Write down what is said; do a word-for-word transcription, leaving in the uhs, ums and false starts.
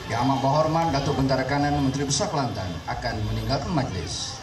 Yang Amat Berhormat Datuk Bentara Kanan Menteri Besar Kelantan akan meninggalkan majlis.